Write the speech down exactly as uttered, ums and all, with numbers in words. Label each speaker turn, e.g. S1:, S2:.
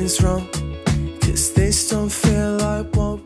S1: something's wrong, 'cause this don't feel like what